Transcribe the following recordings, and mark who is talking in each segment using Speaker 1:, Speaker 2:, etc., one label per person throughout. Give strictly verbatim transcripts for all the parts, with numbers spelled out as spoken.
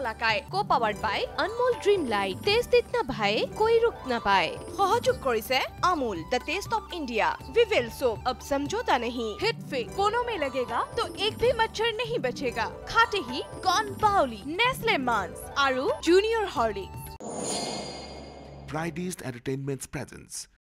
Speaker 1: कलाकाय को powered by Anmol dream light taste इतना भाई कोई रुक ना पाए सहयोग करिसे Amul the taste of India Vivel soap अब समझौता नहीं हिट फिट कोनों में लगेगा तो एक भी मच्छर नहीं बचेगा खाते ही कॉर्न बाउली नेस्ले मांस आरु junior Horlicks
Speaker 2: Fridays Entertainment's presence.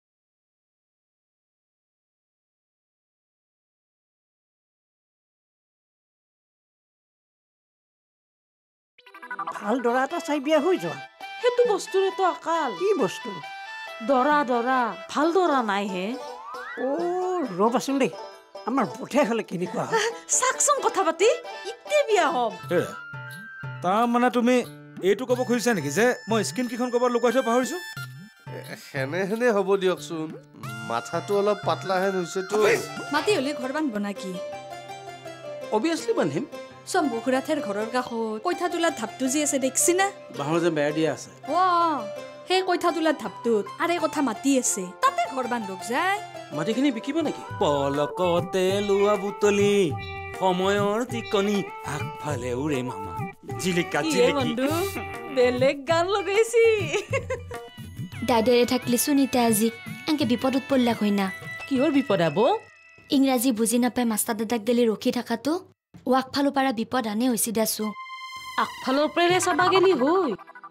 Speaker 3: ভাল দৰা এটা চাই বিয়া হৈ যোৱা
Speaker 4: সেইটো বস্তুৰে তো আকাল
Speaker 3: কি বস্তু
Speaker 4: দৰা দৰা ভাল দৰা নাই হে
Speaker 3: ও ৰবাচোন দেই আমাৰ পঠে হলে কেনেকুৱা
Speaker 4: চাকচোন কথা পাতি ইতে বিয়া হম
Speaker 5: তাৰ মানে তুমি এইটো ক'ব খুজিছা নেকি যে মই স্কিন কিখন ক'ব লুকাই থৈ পাহৰিছো
Speaker 6: হেনে হেনে হ'ব দিয়কচোন মাথাটো অলপ পাতলা হেন হৈছে তো
Speaker 7: মাটি হলে ঘৰ বান্ধব নাকি
Speaker 8: অবিয়াসলি বান্ধিম
Speaker 7: শম্ভু খুৰাথেৰ ঘৰৰ কাষত কৈঠা তোলাৰ ধাপটো যি আছে দেখছি না
Speaker 8: বাহৰ যে বেৰ দিয়া আছে
Speaker 7: অ সেই কৈঠা তোলাৰ ধাপটোত আৰু কথা মাতি আছে তাতে ঘৰ বান্ধক যায়
Speaker 8: মাটিখিনি বিকিব নেকি
Speaker 9: পলকতে লোৱা বুটলি সময়ৰ টিকনি আগফালে উৰে মামা জিলিকা জিলিকি
Speaker 4: বেলেগ গান লগাইছি
Speaker 10: দাদাৰে থাকলি সুনিতা আজি এনকে বিপদত পড়লা কইনা
Speaker 4: কিহৰ বিপদ আব
Speaker 10: ইংৰাজী বুজি নাপায় মাষ্টাৰ দাদাক দিলে ৰখি থাকাটো ওয়াকফালৰ পৰা বিপদ আনে হৈছি দাসু
Speaker 4: আগফালৰ প্ৰেৰে চাবা গেলি হৈ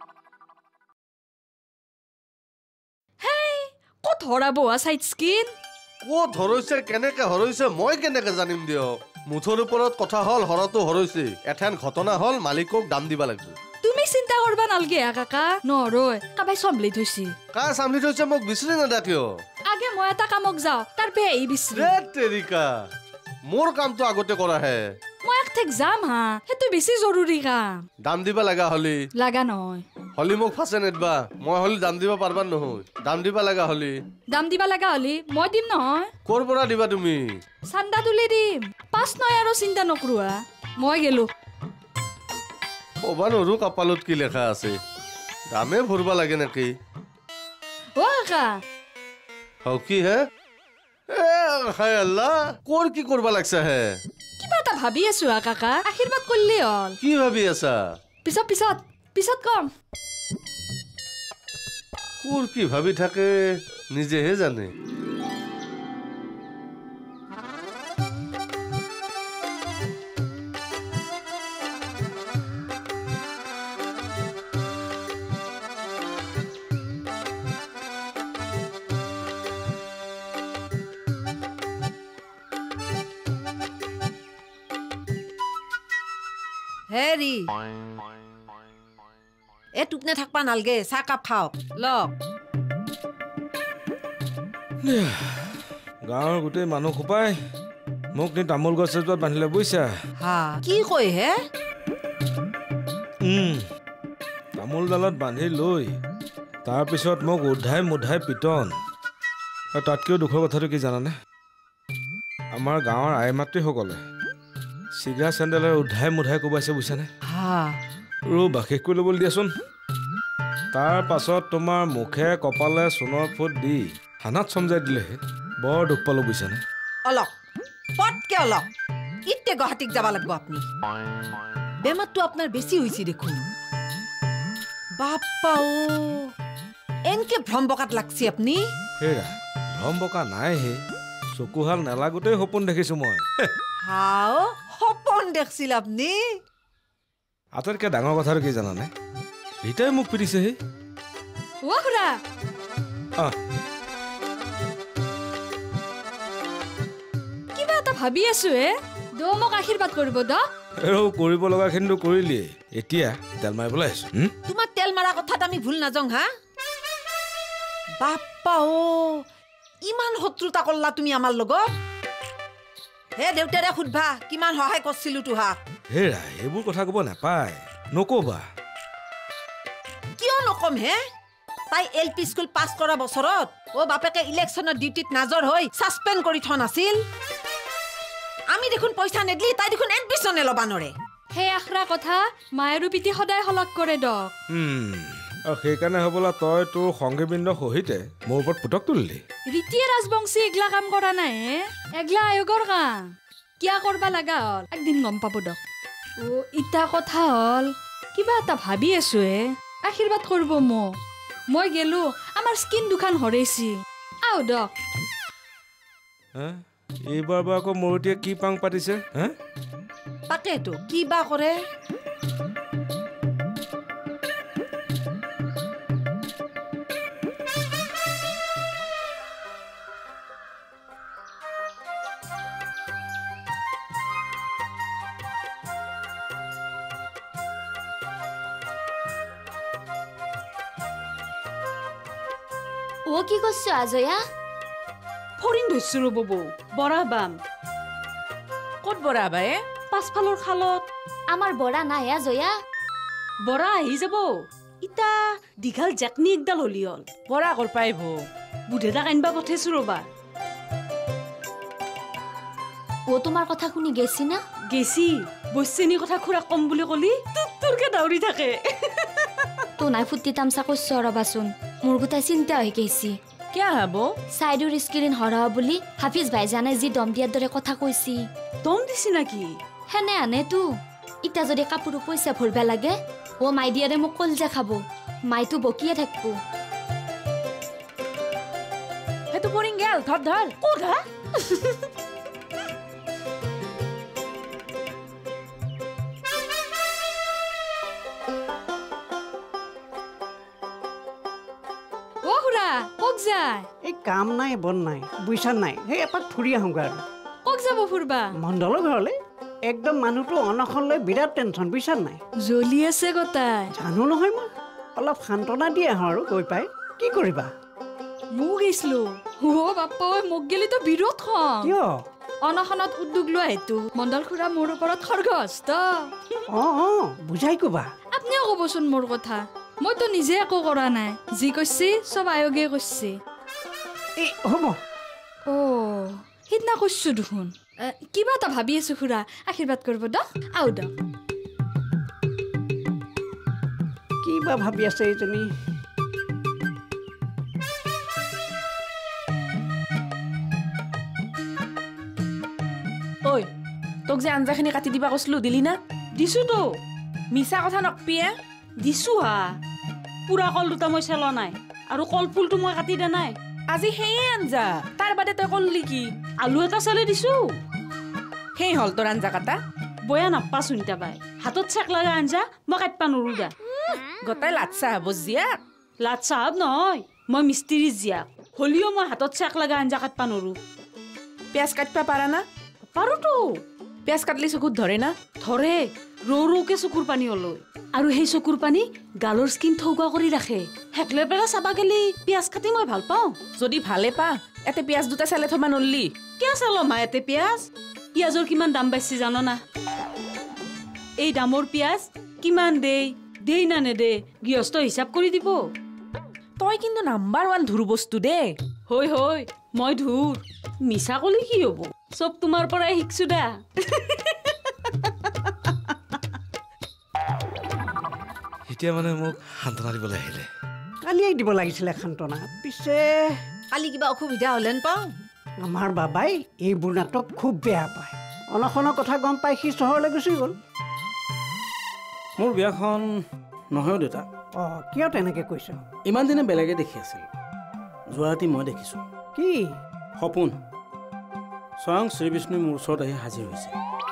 Speaker 7: হেই কত হৰাব আ সাইড স্কিন
Speaker 6: ক'ত হৰৈছে কেনেকে হৰৈছে মই কেনেকে জানিম দিয়ক মুঠৰ ওপৰত কথা হল হৰতো হৰৈছে এঠান ঘটনা হল মালিকক দাম দিবা লাগিব
Speaker 7: তুমি চিন্তা কৰবা নালগে কাকা নৰয় কাবাই চম্বলি থৈছি
Speaker 6: কা সামলি থৈছে মোক বিচৰি নেদা কিয়
Speaker 7: আগে মই এটা কামক যাও তাৰ বে এই বিচৰি
Speaker 6: ৰে তেৰিকা মোৰ কামটো আগতে কৰা হে
Speaker 7: মই একঠেক যাম হা হেতু বেছি জৰুৰী কাম
Speaker 6: দাম দিবা লাগা হলি
Speaker 7: লাগা নহয়
Speaker 6: হলি মোক ফাছে নেদবা মই হলি দাম দিবা পারবা নহয় দাম দিবা লাগা হলি
Speaker 7: দাম দিবা লাগা হলি মই দিম নহয়
Speaker 6: কোৰ পৰা দিবা তুমি
Speaker 7: চান্দা তুলি দিম পাঁচ নয় আৰু চিন্তা নকৰুৱা মই গেলো
Speaker 6: ওবা নৰু কপালত কি লেখা আছে দামে ভৰবা লাগে নেকি
Speaker 7: ও কাকা
Speaker 6: হও কি হে এ হায় আল্লাহ কোৰ কি কৰবা লাগছা হে
Speaker 7: কিবা এটা ভাবি আছো কাকা আশীৰ্বাদ কৰিলে হল
Speaker 6: কি ভাবি আছা
Speaker 7: পিছত পিছত পিছত কম
Speaker 6: কোৰ কি ভাবি থাকে নিজেহে জানে
Speaker 4: হেৰি এ টুকনে থাকবা নালগে চাহ কাপ খাওক লওক
Speaker 5: গাঁৱৰ গোটেই মানুহ খোপাই মোক নি তামোল গছ এজোপাত বান্ধিলে বুইছা
Speaker 4: হা কি কয় হে
Speaker 5: উম তামোল ডালত বান্ধি লৈ তাৰপিছত মোক উধাই মুধাই পিটন আৰু তাতকৈও দুখৰ কথাটো কি জানানে আমাৰ গাঁৱৰ আই মাতৃসকলে চিগৰা চেণ্ডেলৰ উধাই মুধাই কোবাইছে বুইছানে ৰ বাশেষ কৰি ল'বলৈ দিয়াচোন তাৰ পাছত তোমাৰ মুখে কপালে সোণৰ ফুট দি হানাত চমজাই দিলেহে বৰ দুখ পালো বুইছানে
Speaker 4: অলক পটকে অলক ইতে গুৱাহাটীক যাব লাগিব আপুনি বেমাৰটো আপোনাৰ বেছি হৈছে দেখোন বাপ্পা ও এনকে ভ্ৰম বকাত লাগছি আপুনি
Speaker 5: হেৰা ভ্ৰম বকা নাই হে চকুহাল নেলাগোতেই সপোন দেখিছো মই
Speaker 4: হাও সপোন দেখছিল আপুনি
Speaker 5: আটাইতকৈ ডাঙৰ কথাটো কি জানানে ৰীতাই মোক পিটিছে হে
Speaker 7: ও খুৰা কিবা এটা ভাবি আছো হে দ মোক আশীৰ্বাদ কৰিব দ
Speaker 5: আৰু কৰিব লগাখিনিতো কৰিলিয়ে এতিয়া তেল মাৰিবলৈ আহিছো
Speaker 4: তোমাৰ তেল মাৰা কথাত আমি ভুল নাযাওঁ হা বাপ্পা ও ইমান শত্ৰুতা কৰলা তুমি আমাৰ লগত হে দেউতাৰে সুধবা কিমান সহায় কৰিছিলো তোহাক
Speaker 5: হেৰা এইবোৰ কথা ক'ব নাপায় নক'বা
Speaker 4: কিয় নকম হে তাই এল পি স্কুল পাছ কৰা বছৰত ও বাপেকে ইলেকশ্যনৰ ডিউটিত নাজৰ হৈ সাসপেন্ড কৰি থোৱা নাছিল আমি দেখোন পইচা নেদলি তাই দেখোন এডমিশনে ল'বা নৰে
Speaker 7: হে আখৰা কথা মায়েৰো পিতি সদায় হলক কৰে দক
Speaker 5: আৰু সেইকাৰণে হ'বলা তই তোৰ সংগীবৃন্দ সহিতে মোৰ ওপৰত পুতক তুলিলি
Speaker 7: ৰীতিয়ে ৰাজবংশী এগলা কাম কৰা নাই এগলা আয়োগৰ কাম কিয়া কৰবা লাগা হল একদিন গম পাব দক ও ইটা কথা হল কিবা এটা ভাবি আছো হে আশীৰ্বাদ কৰিব মোক মই গেলো আমাৰ স্কিন দুখান হৰেছি আও দক
Speaker 5: হা এইবাৰ বা আকৌ মৰুটিয়ে কি পাং পাতিছে হা
Speaker 4: তাকেতো কি বা কৰে
Speaker 10: ও কি করছো আজয়া
Speaker 2: ফৰিন ধৰিছো ৰ'ব বৌ বৰা বাম ক'ত বৰা বায়ে পাছফালৰ খালত
Speaker 10: আমার বড়া নাই আজয়া
Speaker 2: বৰা আহি যাব ইটা দীঘাল জাকনি একডাল হলি হল বৰা কৰ পাইব বুধেদাক আনবা পঠাইছো ৰ'বা
Speaker 10: ও তোমার কথা শুনি গেছি না
Speaker 2: গেছি বৈশ্ৰেণীৰ কথা খুৰা কম বুলি কলি তোৰ তোৰকে দাউৰি থাকে
Speaker 10: তো নাই ফুটি তামসা করছো রবাসুন মোর গোটাই চিন্তা হয়ে গেছি
Speaker 2: কিয় হব
Speaker 10: সাইডৰ স্ক্রিন হরাও বুলি হাফিজ ভাইজানে যি দম দিয়াৰ দৰে কথা কৈছি
Speaker 2: দম দিছি নাকি
Speaker 10: হেনে আনে তো ইটা যদি কাপোৰ পইচা ভরবা লাগে ও মাই দিয়ারে মোক কলজা খাব মাইতো বকিয়ে থাকবো
Speaker 2: সেইটো পরিং গেল ধর ধর ক'ত হা
Speaker 7: ও খুৰা কক যায়
Speaker 3: এই কাম নাই বন নাই বুইছা নাই সেই এপাক ফুৰি আহোঁগৈ আৰু
Speaker 7: কক যাব ফুৰবা
Speaker 3: মণ্ডলৰ ঘৰলৈ একদম মানুহটো অনখন লৈ বিৰাট টেনশ্যন বুইছা নাই
Speaker 7: জ্বলি আছে গোটাই
Speaker 3: জানো নহয় মই অলপ সান্তনা দি আহোঁ আৰু গৈ পাই কি কৰিবা
Speaker 7: মোক গৈছিলো ও বাপ্পা ঐ মোক গেলি তো বিৰোধ খং
Speaker 3: কিয়
Speaker 7: অনখনত উদ্যোগ লোৱা হেতু মণ্ডল খুৰা মোৰ ওপৰত খৰগস্ত
Speaker 3: অঁ অঁ বুজাই ক'বা
Speaker 7: আপুনিও ক'বচোন মোৰ কথা মইতো নিজে একো কৰা নাই যি কৈছি চব আয়োগে কৈছি
Speaker 3: এই হ'ব
Speaker 7: অ সিদিনা কৈছো দেখোন কিবা এটা ভাবি আছো খুৰা আশীৰ্বাদ কৰিব দক আও দক
Speaker 3: কিবা ভাবি আছে এইজনী
Speaker 2: ঐ তোক যে আঞ্জাখিনি কাটি দিবা কৈছিলো দিলি না দিছো তো মিছা কথা নকপিয়ে দিছো হা পুৰা কল দুটা মই চেলো নাই আৰু কল ফুলটো মই কাটি দে নাই আজি সেয়ে আঞ্জা তাৰ বাদে তই কললি কি আলু এটা চেলে দিছো সেই হল তোৰ আঞ্জা কাটা বয়া নাপা চুনিতা বাই হাতত চেক লগা আঞ্জা মই কাটবা নৰো দা গোটাই লাটচা হব জীয়াক লাটচা হব নহয় মই মিস্ত্ৰী জীয়াক হলিও মই হাতত চেক লগা আঞ্জা কাটবা নৰো পিয়াজ কাটবা পাৰা না পাৰোতো পিয়াজ কাটলি চকুত ধৰে না ধৰে ৰৌ ৰৌকে চকুৰ পানী ওলয় আৰু সেই চকুৰ পানী গালৰ স্কিন থৌগা কৰি ৰাখে হেকলে পেলা চাবা গেলি পিয়াজ কাটি মই ভাল পাওঁ যদি ভালে পা এতে পিয়াজ দুটা চালে থবা নললি কিয় চালো মা এতে পিয়াজ পিয়াজৰ কিমান দাম পাইছি জানো না এই দামৰ পিয়াজ কিমান দেই দেই না নেদে গৃহস্থ হিচাপ কৰি দিব তই কিন্তু নাম্বাৰ ওৱান ধুৰ বস্তু দে হৈ হৈ মই ধুৰ মিছা কলি কি হ'ব চব তোমাৰ পৰাই শিকছো দা
Speaker 5: এতিয়া মানে মোক সান্তনা দিবলৈ আহিলে
Speaker 3: কালিয়েই দিব লাগিছিলে সান্তনা পিছে
Speaker 4: কালি কিবা অসুবিধা হ'লেন পাওঁ
Speaker 3: আমাৰ বাবাই এইবোৰ নাটক খুব বেয়া পায় অনখনৰ কথা গম পাই সি চহৰলৈ গুচি গ'ল
Speaker 8: মোৰ বিয়াখন নহয় দেউতা
Speaker 3: অঁ কিয় তেনেকৈ কৈছ
Speaker 8: ইমান দিনে বেলেগে দেখি আছিল যোৱা ৰাতি মই দেখিছোঁ
Speaker 3: কি
Speaker 8: সপোন স্বয়ং শ্ৰী বিষ্ণুই মোৰ ওচৰত আহি হাজিৰ হৈছে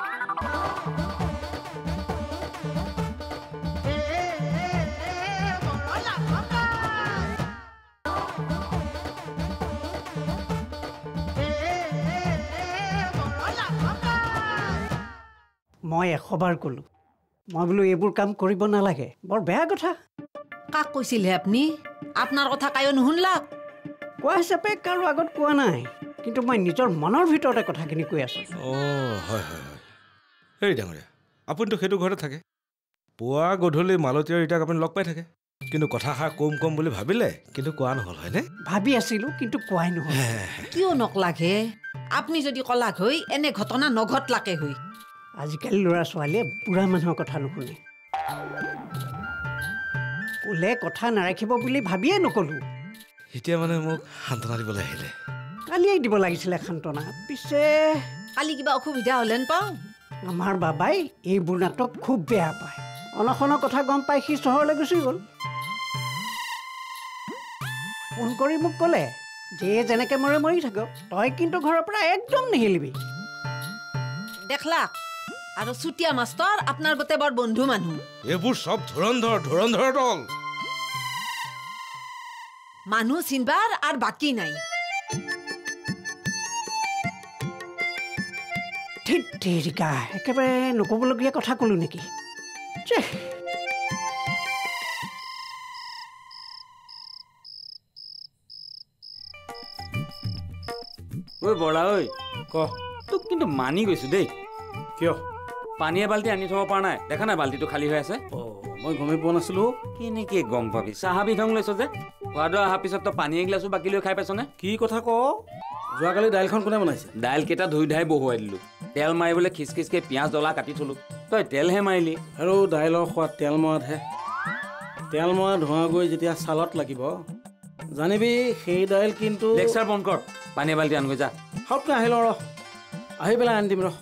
Speaker 3: মই এশবাৰ ক'লোঁ মই বোলো এইবোৰ কাম কৰিব নালাগে বৰ বেয়া কথা
Speaker 4: কাক কৈছিলে আপুনি আপোনাৰ কথা কায়ো নুশুনলাক
Speaker 3: কোৱা হিচাপে কাৰো আগত কোৱা নাই কিন্তু মই নিজৰ মনৰ ভিতৰতে কথাখিনি কৈ আছোঁ
Speaker 5: অঁ হয় হয় হয় হেৰি ডাঙৰীয়া আপুনিতো সেইটো ঘৰতে থাকে পুৱা গধূলি মালতীয় ৰীতাক আপুনি লগ পাই থাকে কিন্তু কথাষাৰ কম কম বুলি ভাবিলে কিন্তু কোৱা নহ'ল হয়নে
Speaker 3: ভাবি আছিলোঁ কিন্তু কোৱাই নহ'ল
Speaker 4: কিয় নকলাকহে আপুনি যদি কলাক হৈ এনে ঘটনা নঘটলাকে হৈ
Speaker 3: আজিকালি ল'ৰা ছোৱালীয়ে বুঢ়া মানুহৰ কথা নুশুনে ক'লে কথা নাৰাখিব বুলি ভাবিয়ে নক'লোঁ
Speaker 5: এতিয়া মানে মোক সান্তনা দিবলৈ আহিলে
Speaker 3: কালিয়েই দিব লাগিছিলে সান্তনা পিছে
Speaker 4: কালি কিবা অসুবিধা হ'লেন পাওঁ
Speaker 3: আমাৰ বাবাই এইবোৰ নাটক খুব বেয়া পায় অনশনৰ কথা গম পাই সি চহৰলৈ গুচি গ'ল। ফোন কৰি মোক ক'লে যে যেনেকৈ মৰে মৰি থাকক, তই কিন্তু ঘৰৰ পৰা একদম নিহিলিবি।
Speaker 4: দেখলা আৰু চুতীয়া মাষ্টৰ আপোনাৰ গোটেই বৰ বন্ধু মানুহ।
Speaker 5: এইবোৰ চব ধুৰন্ধৰ ধুৰন্ধৰ দল।
Speaker 4: মানুহ চিনবাৰ আৰু বাকী নাই।
Speaker 3: ঠিক তেৰিকা, একেবাৰে নক'বলগীয়া কথা ক'লো নেকি?
Speaker 9: ঐ বৰা ঐ
Speaker 8: ক
Speaker 9: তোক কিন্তু মানি গৈছো দেই।
Speaker 8: কিয়?
Speaker 9: পানী এবাল্টি আনি থব পৰা নাই? দেখা নাই বাল্টিটো খালী হৈ আছে।
Speaker 8: অ মই গমেই পোৱা নাছিলো।
Speaker 9: কেনেকে গম পাবি? চাহা বিধং লৈছ যে, সোৱাদ অহাৰ পিছত তই পানী এগিলাচো বাকী লৈ খাই পাইছনে?
Speaker 8: কি কথা ক? যোৱাকালি দাইলখন কোনে বনাইছে?
Speaker 9: দাইল কেইটা ধুই ধাই বহুৱাই দিলো। তেল মাৰিবলৈ খিচখিচকে পিঁয়াজ ডলা কাটি থলো, তই তেলহে মাৰিলি।
Speaker 8: আৰু দাইলৰ সোৱাদ তেল মৰাতহে। তেল মৰা ধোঁৱা গৈ যেতিয়া ছালত লাগিব জানিবি সেই দাইল কিন্তু।
Speaker 9: লেকচাৰ বন্ধ কৰ, পানী এবাল্টি আনগৈ যা।
Speaker 8: সবকে আহি লওঁ ৰ, আহি পেলাই আনি দিম ৰ।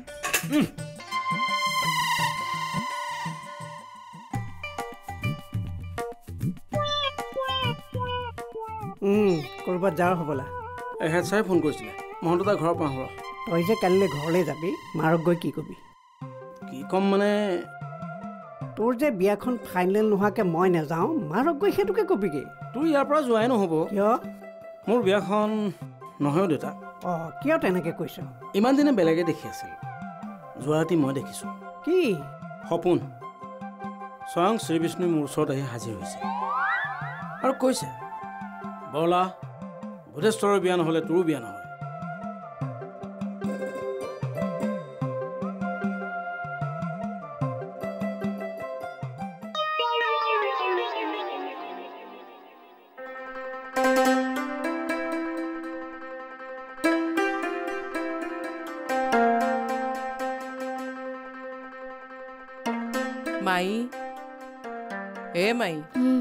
Speaker 3: ক'ৰবাত যাওঁ হ'বলা।
Speaker 8: এহেঁত চাই ফোন কৰিছিলে, মহন্ত তাৰ ঘৰৰ পাওঁ ৰ।
Speaker 3: তই যে কালিলৈ ঘৰলৈ যাবি, মাৰক গৈ কি কবি?
Speaker 8: কি ক'ম মানে,
Speaker 3: তোৰ যে বিয়াখন ফাইনেল নোহোৱাকৈ মই নাযাওঁ, মাৰক গৈ সেইটোকে কবিগৈ।
Speaker 8: তোৰ ইয়াৰ পৰা যোৱাই নহ'ব।
Speaker 3: কিয়?
Speaker 8: মোৰ বিয়াখন নহয়ও দেউতা।
Speaker 3: অঁ, কিয় তেনেকৈ কৈছ?
Speaker 8: ইমান দিনে বেলেগে দেখি আছিল, যোৱা ৰাতি মই দেখিছোঁ।
Speaker 3: কি
Speaker 8: সপোন? স্বয়ং শ্ৰীবিষ্ণু মোৰ ওচৰত আহি হাজিৰ হৈছে আৰু কৈছে, বৰলা ভূতেশ্বৰৰ বিয়া নহ'লে তোৰো বিয়া নহয়।
Speaker 11: মাই এ মাই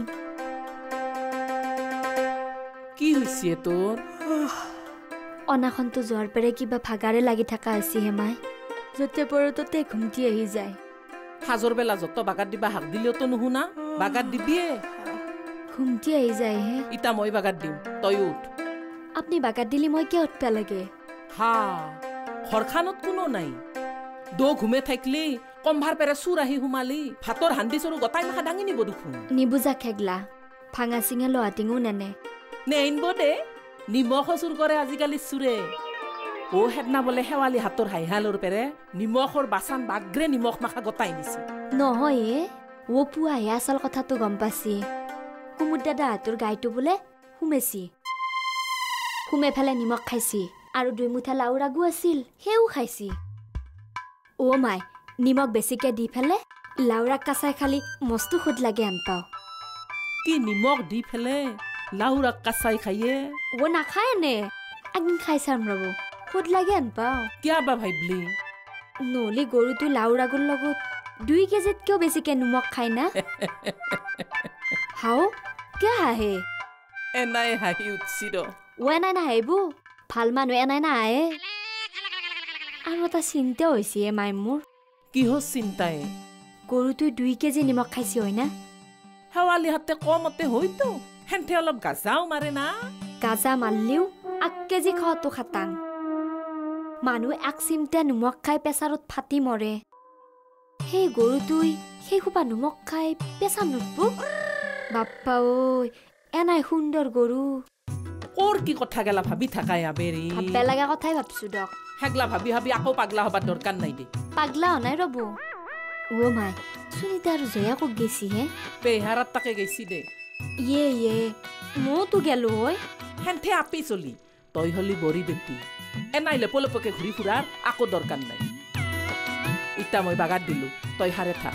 Speaker 11: কি হৈছে তোৰ?
Speaker 10: অনাখনটো যোৱাৰ পৰাই কিবা ভাগাৰে লাগি থকা হৈছে হে মাই। য'তে পৰো ততে ঘুমটি আহি যায়।
Speaker 11: সাজৰ বেলা যত বাগাত দিবা হাক দিলেওতো নুশুনা, বাগাত দিবিয়ে।
Speaker 10: ঘুমটি আহি যায় হে।
Speaker 11: ইতা মই বাগাত দিম, তই উঠ।
Speaker 10: আপুনি বাগাত দিলে মই কিয় উঠবা লাগে?
Speaker 11: হা, ঘৰখানত কোনো নাই। দো ঘুমে থাকলি কম্ভাৰ পেৰে চুৰ আহি সোমালি, ভাতৰ হান্দি চৰু গতাই মাখা দাঙি নিব দেখোন।
Speaker 10: নিবুজা খেগলা, ভাঙা চিঙা লহাটিঙো নেনে।
Speaker 11: নেইনব দে, নিমখ চুৰ কৰে আজিকালি চুৰে। ও সেদনা বোলে শেৱালি হাতৰ হাইহালৰ পেৰে নিমখৰ বাচান বাগ্ৰে নিমখ মাখা গতাই নিছি।
Speaker 10: নহয় এ, ও পুৱাহে আচল কথাটো গম পাছি। কুমুদ দাদা হাতৰ গাইটো বোলে সুমেছি, সুমে ফেলে নিমখ খাইছি আৰু দুই মুঠা লাও ৰাগু আছিল, সেও খাইছি। অ মাই, নিমখ বেছিকে দি ফেলে লাওৰাক কাচাই খালি মস্তো সোধ লাগে আন পাওঁ।
Speaker 11: কি নিমখ দি ফেলে লাওৰাক কাচাই খাইয়ে?
Speaker 10: ও নাখায় নে, একদিন খাই চাম ৰব, সোধ লাগে আন পাওঁ।
Speaker 11: কিয় বা ভাবিলি?
Speaker 10: নহলি গৰুটো লাওৰাগুৰ লগত দুই কেজিতকেও বেছিকে নিমখ খায় না। হাও কিয় হাঁহে?
Speaker 11: এনাই হাঁহি উঠছি ৰ।
Speaker 10: ও এনাই নাহাহিব, ভাল মানুহ এনাই নাহাহে। আৰু এটা চিন্তা হৈছে মাই মোৰ।
Speaker 11: কিহৰ চিন্তাই?
Speaker 10: গৰুটো দুই কেজি নিমখ খাইছে হয় না?
Speaker 11: শেৱালি হাতে কমতে হয়তো, সেন্তে অলপ গাজাও মাৰে না।
Speaker 10: গাজা মাৰলিও এক কেজি খোৱাটো খাটাং। মানুহ এক চিমটা নিমখ খাই প্ৰেছাৰত ফাটি মৰে। সেই গৰুটোই সেই সোপা নিমখ খাই পেছা নুঠব? বাপ্পা ঐ, এনাই সুন্দৰ গৰু।
Speaker 11: ওৰ কি কথা গেলা ভাবি থাকাই আবেৰি?
Speaker 10: ভাববা লগা কথাই ভাবছো দক।
Speaker 11: হেগলা ভাবি ভাবি আকৌ পাগলা হবার দৰকাৰ নাই দে।
Speaker 10: পাগলা হনাই ৰব। ও মাই, সুনিতা আৰু জয়া ক'ত গেছি হে?
Speaker 11: পেহারাত তাকে গেছি দে।
Speaker 10: ইয়ে ইয়ে, মইতো গেলো হয়।
Speaker 11: হেন্থে আপি চলি, তই হলি বৰি বেটি। এনাই লেপ লেপকে ঘূৰি ফুৰাৰ আকৌ দৰকাৰ নাই। ইতা মই বাগাত দিলো, তই হাৰে থাক।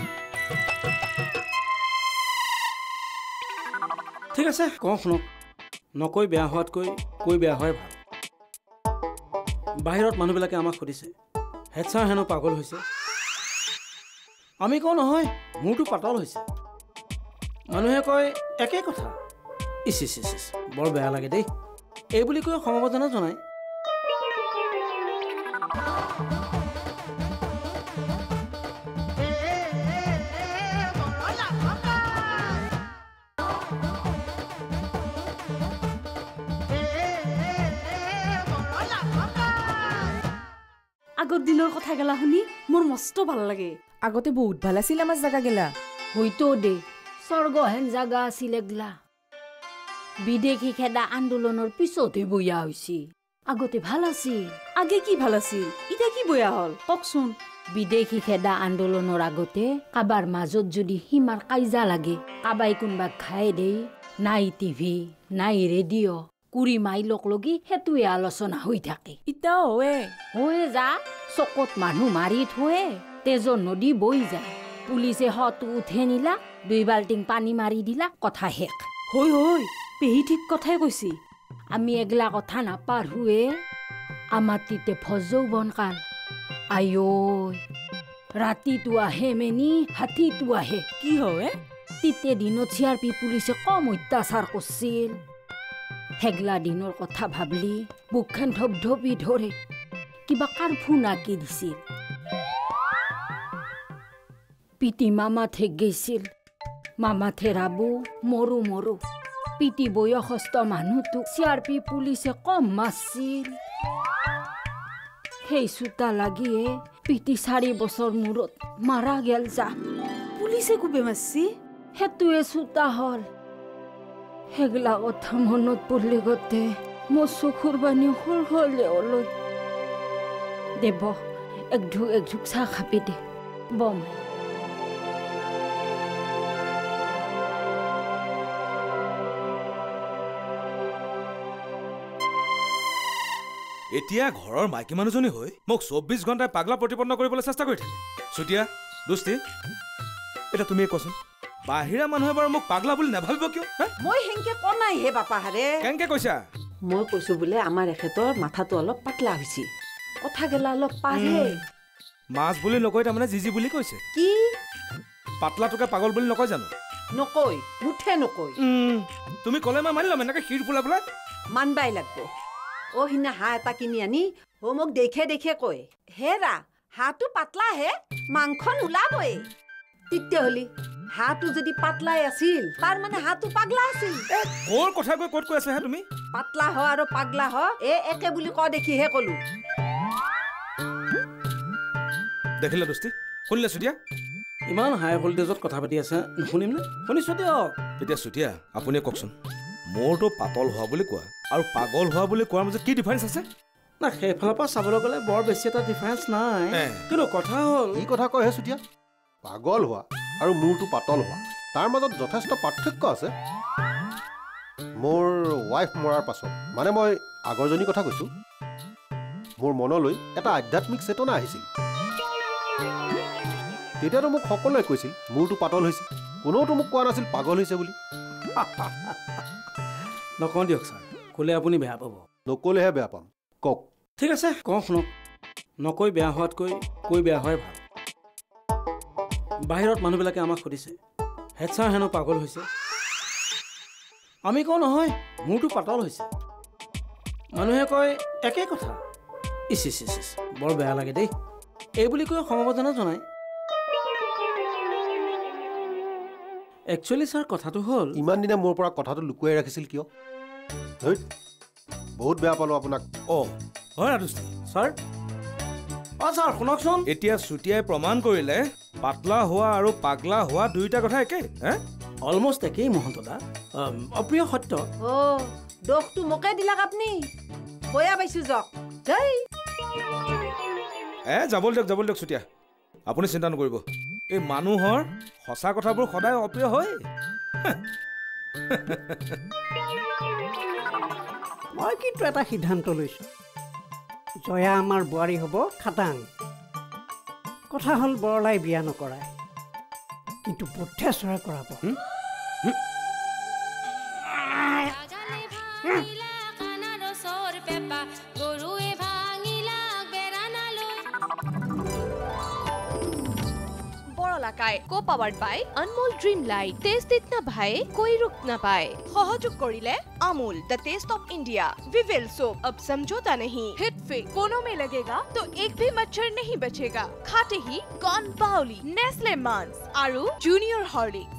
Speaker 8: ঠিক আছে, কওঁ শুনক। নকৈ বেয়া হোৱাতকৈ কৈ বেয়া হোৱাই ভাল। বাহিৰত মানুহবিলাকে আমাক সুধিছে, হেড ছাৰ হেনো পাগল হৈছে। আমি কওঁ নহয়, মোৰতো পাতল হৈছে। মানুহে কয় একে কথা। ইচ ইচ ইচ, বৰ বেয়া লাগে দেই। এই বুলি কৈ সমবেদনা জনায়।
Speaker 2: আগৰ দিনৰ কথা গেলা শুনি মোৰ মস্ত ভাল লাগে
Speaker 7: আগতে বহুত ভাল আছিল আমাৰ জাগা গেলা
Speaker 12: হয়তো দে স্বৰ্গহেন জাগা আছিল এগলা বিদেশী খেদা আন্দোলনৰ পিছতে বয়া হৈছে আগতে ভাল আছিল
Speaker 2: আগে কি ভাল আছিল ইটা কি বয়া হল কওকচোন
Speaker 12: বিদেশী খেদা আন্দোলনৰ আগতে কাবাৰ মাজত যদি সীমাৰ কাইজা লাগে কাবাই কোনবা খাই দেই নাই টিভি নাই ৰেডিঅ' কুৰি মাইলক লগি হেতুৱে আলোচনা হৈ থাকে
Speaker 7: ইটাও হয়
Speaker 12: হৈ যা চকত মানুহ মাৰি থয়ে তেজৰ নদী বৈ যায় পুলিচে হতো উঠে নিলা দুই বাল্টিং পানী মাৰি দিলা কথা শেষ
Speaker 2: হৈ হৈ পেহী ঠিক কথাই কৈছি
Speaker 12: আমি এগলা কথা নাপাৰহুৱে আমাৰ তিতে ফজৌ বনকাল আয়ৈ ৰাতিটো আহে মেনি হাতীটো আহে
Speaker 7: কি হয়
Speaker 12: তিতে দিনত চি আৰ পি পুলিচে কম অত্যাচাৰ কৰিছিল হেগলা দিনৰ কথা ভাবলি বুকখান ধপধপি ধৰে কিবা কাৰ্ফু নাকি দিছিল পিটি মামাথে গৈছিল মামাথে ৰাবু মৰু মৰু পিটি বয়সস্থ মানুহটোক চি আৰ পি পুলিচে কম মাৰছিল সেই চোতা লাগিয়ে পিটি চাৰি বছৰ মূৰত মাৰা গেল যা
Speaker 2: পুলিচে কোবে মাৰছি
Speaker 12: হেতুৱে চোতা হল হেগলা কথা মনত পৰলে গতে মোৰ চকুৰ বাণী সল হলে অলৈ দেৱ এক ঢুক এক ঢুক চাহ খাপি দে বম
Speaker 5: এতিয়া ঘৰৰ মাইকী মানুহজনী হৈ মোক চৌব্বিছ ঘণ্টাই পাগলা প্ৰতিপন্ন কৰিবলৈ চেষ্টা কৰি থাকে চুতীয়া দুষ্টি এটা তুমি কোৱাচোন বাহিৰা মানুহে বাৰু মোক পাগলা বুলি নাভাবিব কিয়
Speaker 4: মই হেংকে ক নাই হে বাপা হাৰে
Speaker 5: কেংকে কৈছা
Speaker 4: মই কৈছো বোলে আমাৰ এখেতৰ মাথাটো অলপ পাতলা হৈছে কথা গেলা অলপ পাৰে
Speaker 5: মাছ বুলি নকৈ তাৰমানে জিজি বুলি কৈছে
Speaker 4: কি
Speaker 5: পাতলাটোকে পাগল বুলি নকয় জানো
Speaker 4: নকয় মুঠে নকয়
Speaker 5: তুমি ক'লে মই মানি ল'ম এনেকৈ শিৰ ফুলা ফুলা
Speaker 4: মানবাই লাগব অ হিনা হাঁহ এটা কিনি আনি অ মোক দেখে দেখে কয় হেৰা হাঁহটো পাতলা হে মাংস নোলাবই তেতিয়া হলি হাঁহটো যদি পাতলাই আছিল তাৰ মানে হাঁহটো পাগলা আছিল
Speaker 5: ক'ৰ কথা কৈ ক'ত কৈ আছে হে তুমি
Speaker 4: পাতলা হ আৰু পাগলা হ এ একে বুলি ক দেখিহে ক'লো
Speaker 5: দেখিলে দোস্তি শুনিলে চুতীয়া
Speaker 8: ইমান হাই ভল্টেজত কথা পাতি আছে শুনিম নে শুনিছো দিয়ক
Speaker 5: এতিয়া চুতীয়া আপুনি কওকচোন মোৰটো পাতল হোৱা বুলি কোৱা আৰু পাগল হোৱা বুলি কোৱাৰ মাজত কি ডিফাৰেঞ্চ আছে
Speaker 8: না সেইফালৰ পৰা চাবলৈ গ'লে বৰ বেছি এটা ডিফাৰেঞ্চ নাই কিন্তু কথা হ'ল
Speaker 6: এই কথা কয় হে চুতীয়া পাগল হোৱা আৰু মূৰটো পাতল হোৱা তাৰ মাজত যথেষ্ট পাৰ্থক্য আছে মোৰ ৱাইফ মৰাৰ পাছত মানে মই আগৰজনীৰ কথা কৈছোঁ মোৰ মনলৈ এটা আধ্যাত্মিক চেতনা আহিছিল তেতিয়াতো মোক সকলোৱে কৈছিল মূৰটো পাতল হৈছে কোনেওতো মোক কোৱা নাছিল পাগল হৈছে বুলি
Speaker 8: নকওঁ দিয়ক ছাৰ ক'লে আপুনি বেয়া পাব
Speaker 6: নক'লেহে বেয়া পাম কওক
Speaker 8: ঠিক আছে কওঁ শুনক নকৈ বেয়া হোৱাতকৈ কৈ বেয়া হয় ভাল বাহিৰত মানুহবিলাকে আমাক সুধিছে হেড ছাৰ হেনো পাগল হৈছে আমি কওঁ নহয় মূৰটো পাতল হৈছে মানুহে কয় একে কথা ইচ ইচ ইচ ইচ বৰ বেয়া লাগে দেই এই বুলি কৈ সমবেদনা জনায় একচুৱেলি ছাৰ কথাটো হ'ল
Speaker 6: ইমান দিনে মোৰ পৰা কথাটো লুকুৱাই ৰাখিছিল কিয় বহুত বেয়া পালোঁ আপোনাক
Speaker 5: অ হয় ৰাধুষ্টি
Speaker 8: ছাৰ অ ছাৰ শুনকচোন
Speaker 5: এতিয়া চুতীয়াই প্ৰমাণ কৰিলে পাতলা হোৱা আৰু পাগলা হোৱা দুয়োটা কথা একে হে
Speaker 8: অলমষ্ট একেই মহন্ত দা অপ্ৰিয় সত্য
Speaker 4: অ দোষটো মোকে দিলাক আপুনি বয়া পাইছো যক দেই
Speaker 5: এ যাবলৈ দিয়ক যাবলৈ দিয়ক চুতীয়া আপুনি চিন্তা নকৰিব এই মানুহৰ সঁচা কথাবোৰ সদায় অপ্ৰিয় হয়
Speaker 3: মই কিন্তু এটা সিদ্ধান্ত লৈছোঁ জয়া আমাৰ বোৱাৰী হ'ব খাটাং কথা হ'ল বৰলাই বিয়া নকৰায় কিন্তু বুদ্ধেশ্বৰে কৰাব
Speaker 1: लाकाय को powered by Anmol dream light taste इतना भाई कोई रुक ना पाए सहयोग करिले Amul the taste of India Vivel soap अब समझौता नहीं हिट फिट कोनों में लगेगा तो एक भी मच्छर नहीं बचेगा खाते ही कौन बाउली नेस्ले मांस आरु जूनियर हॉर्लिक्स